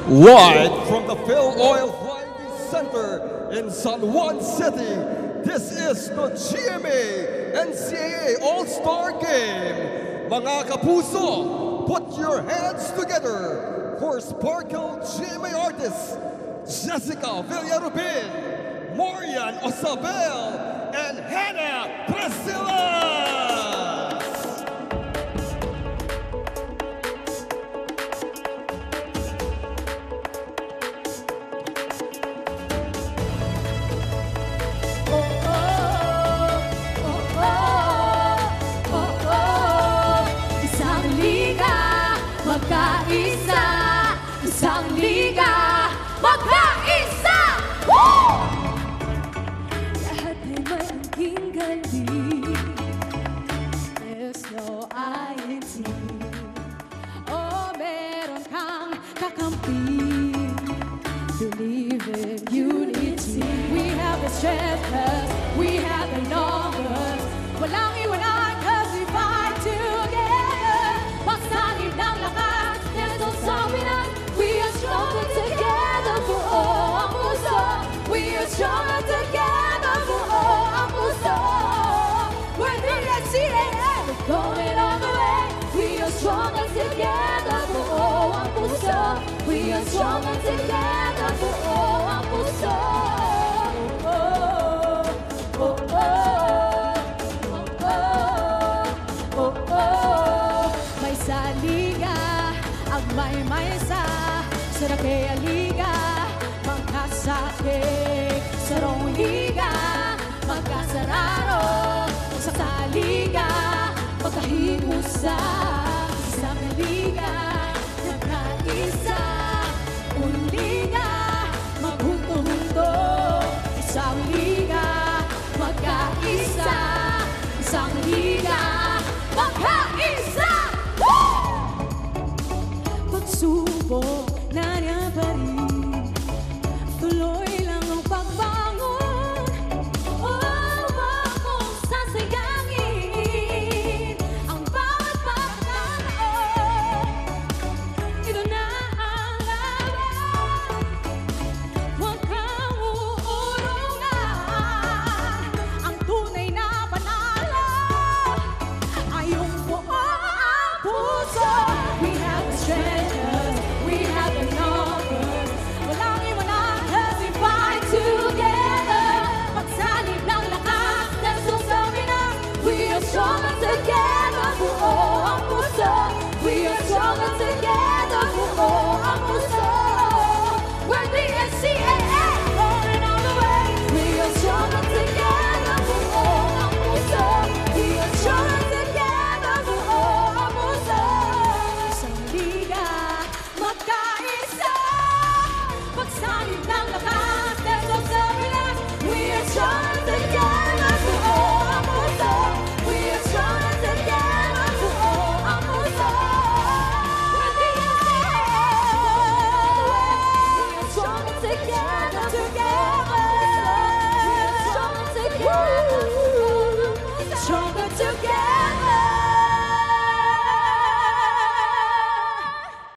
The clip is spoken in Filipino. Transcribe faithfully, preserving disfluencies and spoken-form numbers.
Wide from the Phil Oil Variety Center in San Juan City, this is the G M A N C A A All-Star Game. Mga kapuso, put your hands together for Sparkle G M A artists Jessica Villarubin, Mariane Osabel, and Hannah Precillas. Magkaisa, isang liga, magkaisa! Woo! Lahat ay magiging galing. There's no I N T. Oh, meron kang kakampi. Believe in unity. We have the strength, cause we have the numbers. Walang iwanan, cause we fight together. Pagsangin ng lakas, there's no stopping us. We are stronger together for all ang puso. We are stronger together for all ang puso. We're the G M A, we're going all the way. We are stronger together for all ang puso. We are stronger together for all ang puso. Oh, oh, oh, oh, oh, oh. May saliga, ang may maysa, sarake aliga, magkasakit, sarong liga, magkasararo, sa saliga, magkahimusa.